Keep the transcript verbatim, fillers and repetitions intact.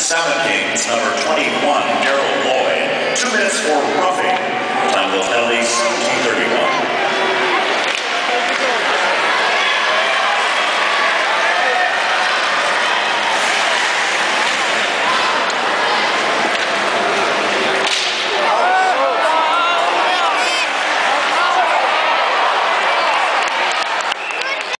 Salmon Kings, number twenty-one, Daryl Lloyd. Two minutes for roughing. Time will tell.